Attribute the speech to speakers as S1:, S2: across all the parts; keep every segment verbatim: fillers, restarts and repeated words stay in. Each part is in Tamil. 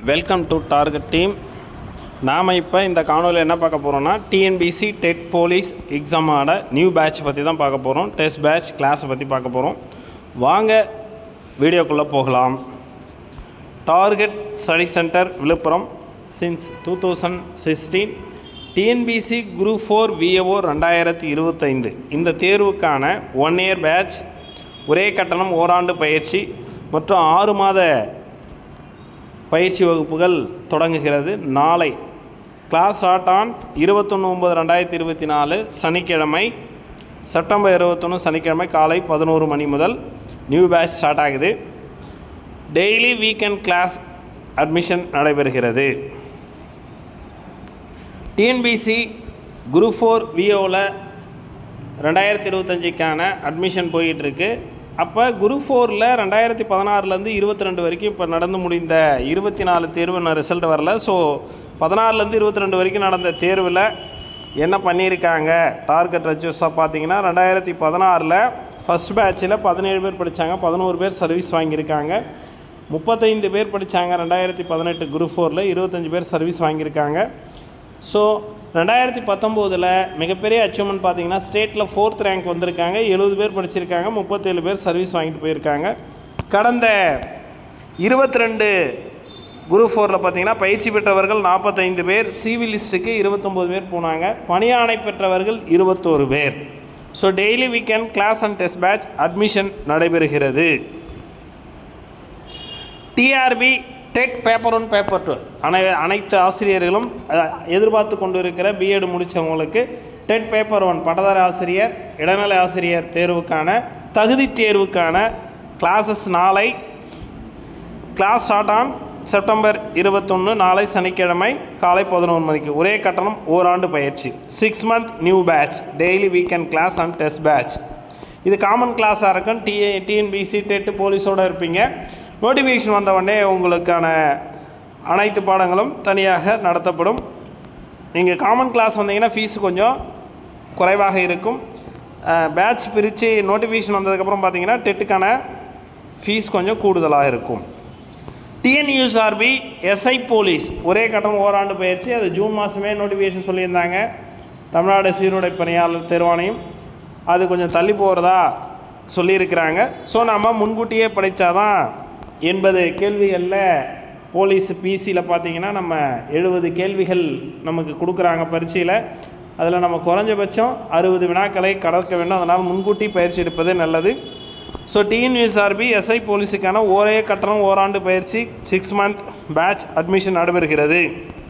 S1: Welcome to target team. நாம் இப்போ இந்த காணொலியில் என்ன பார்க்க போகிறோம்னா டிஎன்பிசி டெட் போலீஸ் எக்ஸாமோட நியூ பேட்ச் பற்றி தான் பார்க்க போகிறோம். டெஸ்ட் பேட்ச் கிளாஸை பற்றி பார்க்க போகிறோம். வாங்க வீடியோக்குள்ளே போகலாம். Target study centre Villupuram since two thousand sixteen TNPSC group four VAO ரெண்டாயிரத்தி இருபத்தைந்து இந்த தேர்வுக்கான ஒன் இயர் பேட்ச், ஒரே கட்டணம், ஓராண்டு பயிற்சி மற்றும் ஆறு மாத பயிற்சி வகுப்புகள் தொடங்குகிறது. நாளை கிளாஸ் ஸ்டார்ட் ஆன் இருபத்தொன்று ஒம்பது ரெண்டாயிரத்தி இருபத்தி நாலு சனிக்கிழமை, செப்டம்பர் இருபத்தொன்று சனிக்கிழமை காலை பதினோரு மணி முதல் நியூ பேட்ச் ஸ்டார்ட் ஆகுது. டெய்லி வீக்கெண்ட் கிளாஸ் அட்மிஷன் நடைபெறுகிறது. டிஎன்பிசி குரூப் ஃபோர் விஓவில் ரெண்டாயிரத்தி இருபத்தஞ்சிக்கான அட்மிஷன் போயிட்டுருக்கு. அப்போ குரூப் ஃபோரில் ரெண்டாயிரத்தி பதினாறுலேருந்து இருபத்தி ரெண்டு வரைக்கும் இப்போ நடந்து முடிந்த இருபத்தி நாலு தேர்வு நான் ரிசல்ட் வரல. ஸோ பதினாறுலேருந்து இருபத்தி ரெண்டு வரைக்கும் நடந்த தேர்வில் என்ன பண்ணியிருக்காங்க டார்கெட் ரெஜிஸ்டராக பார்த்தீங்கன்னா, ரெண்டாயிரத்தி பதினாறில் ஃபஸ்ட் பேட்சில் பதினேழு பேர் படித்தாங்க, பதினோரு பேர் சர்வீஸ் வாங்கியிருக்காங்க. முப்பத்தைந்து பேர் படித்தாங்க ரெண்டாயிரத்தி பதினெட்டு குரூப் ஃபோரில், இருபத்தஞ்சி பேர் சர்வீஸ் வாங்கியிருக்காங்க. ஸோ ரெண்டாயிரத்தி பத்தொம்போதில் மிகப்பெரிய அச்சீவ்மெண்ட் பார்த்தீங்கன்னா ஸ்டேட்டில் ஃபோர்த் ரேங்க் வந்திருக்காங்க. எழுபது பேர் படிச்சிருக்காங்க, முப்பத்தேழு பேர் சர்வீஸ் வாங்கிட்டு போயிருக்காங்க. கடந்த இருபத்தி ரெண்டு குரூப் ஃபோரில் பார்த்தீங்கன்னா பயிற்சி பெற்றவர்கள் நாற்பத்தைந்து பேர், சிவிலிஸ்ட்டுக்கு இருபத்தொம்போது பேர் போனாங்க, பணியாணை பெற்றவர்கள் இருபத்தோரு பேர். So daily weekend class and test batch admission நடைபெறுகிறது. TRB TET paper one paper two அனை அனைத்து ஆசிரியர்களும் எதிர்பார்த்து கொண்டு இருக்கிற பிஎட் முடித்தவங்களுக்கு டெட் பேப்பர் ஒன் பட்டதாரி ஆசிரியர், இடைநிலை ஆசிரியர் தேர்வுக்கான தகுதி தேர்வுக்கான கிளாஸஸ் நாளை கிளாஸ் ஸ்டார்ட் ஆன் செப்டம்பர் இருபத்தொன்று நாளை சனிக்கிழமை காலை பதினொன்று மணிக்கு. ஒரே கட்டணம், ஓராண்டு பயிற்சி. Six month new batch, daily weekend class and test batch. இது காமன் கிளாஸாக இருக்கும். டி டிஎன்பிசி டெட்டு போலீஸோடு இருப்பீங்க. நோட்டிஃபிகேஷன் வந்த உடனே உங்களுக்கான அனைத்து பாடங்களும் தனியாக நடத்தப்படும். நீங்கள் காமன் கிளாஸ் வந்தீங்கன்னா ஃபீஸ் கொஞ்சம் குறைவாக இருக்கும். பேட்ச் பிரித்து நோட்டிஃபிகேஷன் வந்ததுக்கப்புறம் பார்த்தீங்கன்னா டெட்டுக்கான ஃபீஸ் கொஞ்சம் கூடுதலாக இருக்கும். டிஎன்யூஎஸ்ஆர்பி எஸ்ஐ போலீஸ் ஒரே கட்டணம் ஓராண்டு பயிற்சி. அது ஜூன் மாதமே நோட்டிஃபிகேஷன் சொல்லியிருந்தாங்க. தமிழ்நாடு சீருடை பணியாளர் தேர்வாணையம் அது கொஞ்சம் தள்ளி போகிறதா சொல்லியிருக்கிறாங்க. ஸோ நம்ம முன்கூட்டியே படித்தாதான் எண்பது கேள்விகளில் போலீஸ் பிசியில் பார்த்தீங்கன்னா நம்ம எழுபது கேள்விகள் நமக்கு கொடுக்குறாங்க பரீட்சையில். அதில் நம்ம குறைஞ்சபட்சம் அறுபது வினாக்களை கடக்க வேண்டும். அதனால் முன்கூட்டி பயிற்சி எடுப்பது நல்லது. ஸோ டிஎன்யூஎஸ்ஆர்பி எஸ்ஐ போலீஸுக்கான ஒரே கட்டணம் ஓராண்டு பயிற்சி, சிக்ஸ் மந்த் பேட்ச் அட்மிஷன் நடைபெறுகிறது.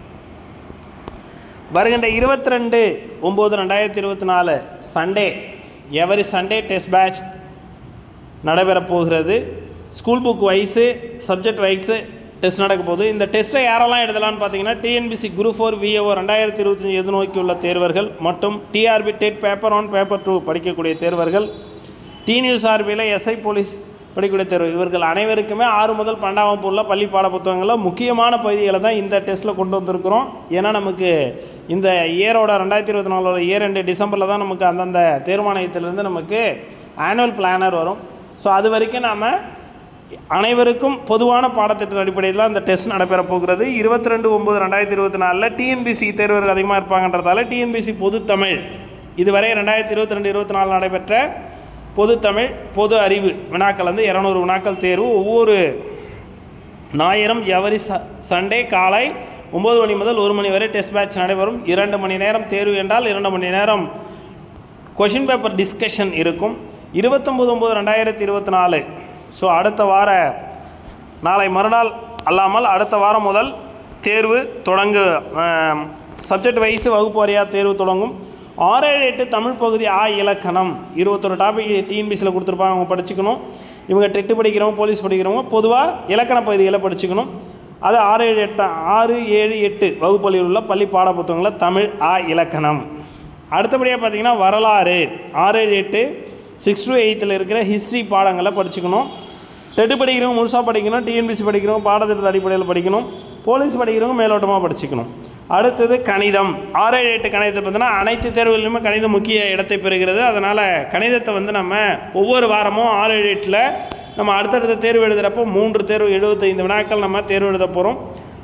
S1: வருகின்ற இருபத்தி ரெண்டு ஒம்பது ரெண்டாயிரத்தி இருபத்தி நாலு Sunday, every Sunday test batch நடைபெறப் போகிறது. School book wise, subject wise test நடக்க போகுது. இந்த டெஸ்ட்டை யாரெல்லாம் எழுதலான்னு பார்த்தீங்கன்னா, டிஎன்பிசி குரூப் ஃபோர் விஏஓ ரெண்டாயிரத்தி இருபத்தஞ்சி எதிர்நோக்கியுள்ள தேர்வர்கள் மற்றும் TRB TET paper one paper two படிக்கக்கூடிய தேர்வர்கள், டிஎன்யூஎஸ்ஆர்பியில் எஸ்ஐ போலீஸ் படிக்கக்கூடிய தேர்வு, இவர்கள் அனைவருக்குமே ஆறு முதல் பன்னெண்டாம் வகுப்பு உள்ள பள்ளி பாட புத்தகங்களில் முக்கியமான பகுதிகளை தான் இந்த டெஸ்ட்டில் கொண்டு வந்திருக்கிறோம். ஏன்னா நமக்கு இந்த இயரோட ரெண்டாயிரத்தி இருபத்தி நாலோட இயர் ரெண்டு டிசம்பரில் தான் நமக்கு அந்தந்த தேர்வாணையத்திலேருந்து நமக்கு ஆனுவல் பிளானர் வரும். ஸோ அது வரைக்கும் நாம் அனைவருக்கும் பொதுவான பாடத்திட்ட அடிப்படையில் அந்த டெஸ்ட் நடைபெற போகிறது. இருபத்தி ரெண்டு ஒம்பது ரெண்டாயிரத்தி இருபத்தி நாலில் டிஎன்பிசி தேர்வர்கள் அதிகமாக இருப்பாங்கன்றதால டிஎன்பிசி பொதுத்தமிழ் இதுவரை ரெண்டாயிரத்தி இருபத்தி ரெண்டு இருபத்தி நாலு நடைபெற்ற பொதுத்தமிழ் பொது அறிவு வினாக்கள் வந்து இரநூறு வினாக்கள் தேர்வு. ஒவ்வொரு ஞாயிறும் எவரி ச சண்டே காலை ஒம்பது மணி முதல் ஒரு மணி வரை டெஸ்ட் பேட்ச் நடைபெறும். இரண்டு மணி நேரம் தேர்வு என்றால் இரண்டு மணி நேரம் கொஷின் பேப்பர் டிஸ்கஷன் இருக்கும். இருபத்தொம்பது ஒம்பது ரெண்டாயிரத்தி இருபத்தி நாலு ஸோ அடுத்த வார நாளை மறுநாள் அல்லாமல் அடுத்த வாரம் முதல் தேர்வு தொடங்கு. சப்ஜெக்ட் வைஸு வகுப்பு வாரியாக தேர்வு தொடங்கும். ஆறு ஏழு எட்டு தமிழ் பகுதி ஆ இலக்கணம் இருபத்தொரு டாபிக் டிஎன்பிசியில் கொடுத்துருப்பாங்க, அவங்க படிச்சுக்கணும். இவங்க டெட்டு படிக்கிறவங்க, போலீஸ் படிக்கிறவங்க பொதுவாக இலக்கண பகுதிகளை படிச்சுக்கணும். அது ஆறு ஏழு எட்டு ஆறு ஏழு எட்டு வகுப்பள்ளியில் உள்ள பள்ளி பாட புத்தகங்களில் தமிழ் ஆ இலக்கணம். அடுத்தபடியாக பார்த்திங்கன்னா வரலாறு ஆறு ஏழு எட்டு சிக்ஸ் டு எயித்தில் இருக்கிற ஹிஸ்ட்ரி பாடங்களை படிச்சுக்கணும். டெட்டு படிக்கிறவங்க முழுசாக படிக்கணும், டிஎன்பிசி படிக்கிறவங்க பாடத்திட்ட அடிப்படையில் படிக்கணும், போலீஸ் படிக்கிறவங்க மேலோட்டமாக படிச்சுக்கணும். அடுத்தது கணிதம் ஆறு ஏழு எட்டு கணிதத்தை பார்த்தீங்கன்னா அனைத்து தேர்வுகளிலுமே கணிதம் முக்கிய இடத்தை பெறுகிறது. அதனால் கணிதத்தை வந்து நம்ம ஒவ்வொரு வாரமும் ஆறு ஏழு எட்டில் நம்ம அடுத்தடுத்த தேர்வு எழுதுகிறப்போ மூன்று தேர்வு எழுபத்தைந்து வினாக்கள் நம்ம தேர்வு எழுத போகிறோம்.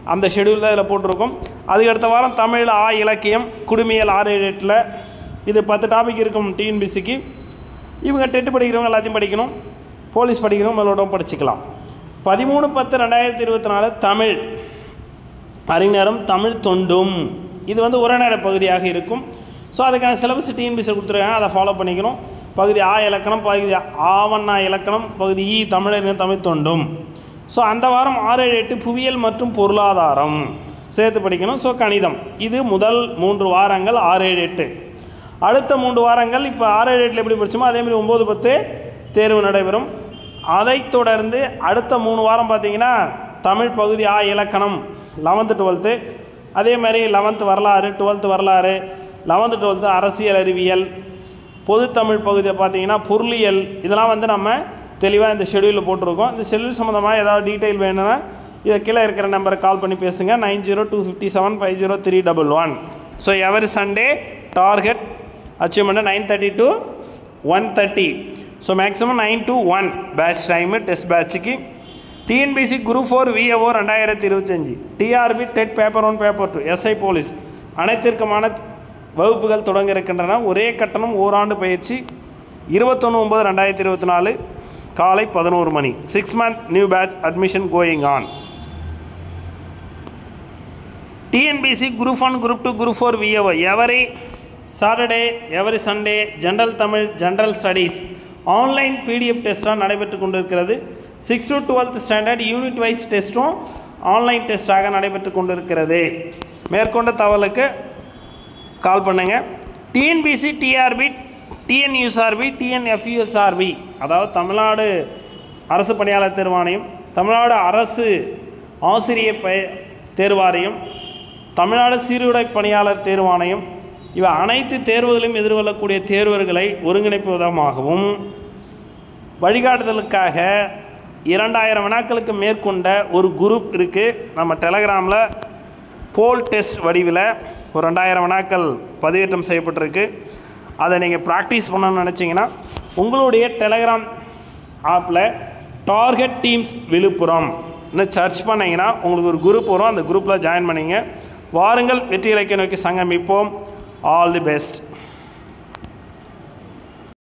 S1: அந்த ஷெடியூல் தான் இதில் போட்டிருக்கோம். அதுக்கு அடுத்த வாரம் தமிழ் ஆ இலக்கியம் குடுமியல் ஆறு ஏழு எட்டில் இது பத்து டாபிக் இருக்கும் டிஎன்பிசிக்கு. இவங்க டெட்டு படிக்கிறவங்க எல்லாத்தையும் படிக்கணும், போலீஸ் படிக்கிறவங்க முதலோட படிச்சுக்கலாம். பதிமூணு பத்து ரெண்டாயிரத்தி இருபத்தி நாலு தமிழ் அறிஞரும் தமிழ் தொண்டும் இது வந்து உரைநடை பகுதியாக இருக்கும். ஸோ அதுக்கான சிலபஸ் டிஎன்பிசி கொடுத்துருக்காங்க, அதை ஃபாலோ பண்ணிக்கணும். பகுதி ஆ இலக்கணம், பகுதி ஆவண்ணா இலக்கணம், பகுதி இ தமிழறிஞர் தமிழ் தொண்டும். ஸோ அந்த வாரம் ஆறு ஏழு எட்டு புவியியல் மற்றும் பொருளாதாரம் சேர்த்து படிக்கணும். ஸோ கணிதம் இது முதல் மூன்று வாரங்கள் ஆறு ஏழு எட்டு. அடுத்த மூன்று வாரங்கள் இப்போ ஆறு ஏழு எட்டில் எப்படி படிச்சோமோ அதேமாதிரி ஒம்பது பத்து தேர்வு நடைபெறும். அதைத் தொடர்ந்து அடுத்த மூணு வாரம் பார்த்திங்கன்னா தமிழ் பகுதி ஆ இலக்கணம் லெவன்த்து டுவெல்த்து, அதே மாதிரி லெவன்த்து வரலாறு, டுவெல்த்து வரலாறு, லெவன்த்து டுவெல்த்து அரசியல் அறிவியல், பொதுத்தமிழ் பகுதியை பார்த்திங்கன்னா பொருளியல், இதெல்லாம் வந்து நம்ம தெளிவாக இந்த ஷெடியூலில் போட்டிருக்கோம். இந்த ஷெடியூல் சம்மந்தமாக ஏதாவது டீட்டெயில் வேணும்னா இதை கீழே இருக்கிற நம்பரை கால் பண்ணி பேசுங்க, nine zero two fifty seven five zero three double one. So every Sunday target achievement nine thirty to one thirty. So maximum nine to one batch time test பேட்சுக்கு. டிஎன்பிசி குரூப் ஃபோர் விஏஓ ரெண்டாயிரத்தி இருபத்தஞ்சி, TRB TET paper one paper two, SI police அனைத்திற்குமான வகுப்புகள் தொடங்க இருக்கின்றன. ஒரே கட்டணம் ஓராண்டு பயிற்சி. இருபத்தொன்று ஒம்பது ரெண்டாயிரத்தி இருபத்தி நாலு காலை பதினோரு மணி. Six month new batch admission going on. TNPSC group one group two group four VAO every Saturday every Sunday general Tamil general studies online PDF டெஸ்ட்டாக நடைபெற்று கொண்டிருக்கிறது. Six to twelfth standard unit wise டெஸ்ட்டும் ஆன்லைன் டெஸ்ட்டாக நடைபெற்று கொண்டிருக்கிறது. மேற்கொண்ட தகவலுக்கு கால் பண்ணுங்கள். டிஎன்பிசி டிஆர்பி டிஎன்யூஎஸ்ஆர்பி டிஎன்எஃப்யூஎஸ்ஆர்பி அதாவது தமிழ்நாடு அரசு பணியாளர் தேர்வாணையம், தமிழ்நாடு அரசு ஆசிரியர் ப தேர்வாணையம், தமிழ்நாடு சீருடை பணியாளர் தேர்வாணையம் இவை அனைத்து தேர்வுகளையும் எதிர்கொள்ளக்கூடிய தேர்வர்களை ஒருங்கிணைப்பதமாகவும் வழிகாட்டுதலுக்காக இரண்டாயிரம் வினாக்களுக்கு மேற்கொண்ட ஒரு குரூப் இருக்குது நம்ம டெலகிராமில். போல் டெஸ்ட் வடிவில் ஒரு ரெண்டாயிரம் வினாக்கள் பதிவேற்றம் செய்யப்பட்டிருக்கு. அதை நீங்கள் ப்ராக்டிஸ் பண்ணணும்னு நினச்சிங்கன்னா உங்களுடைய டெலகிராம் ஆப்பில் டார்கெட் டீம்ஸ் விழுப்புரம் இன்னும் சர்ச் பண்ணிங்கன்னா உங்களுக்கு ஒரு குரூப் வரும், அந்த குரூப்பில் ஜாயின் பண்ணிங்க. வாருங்கள் வெற்றி இலக்கை நோக்கி சங்கமிப்போம். All the best.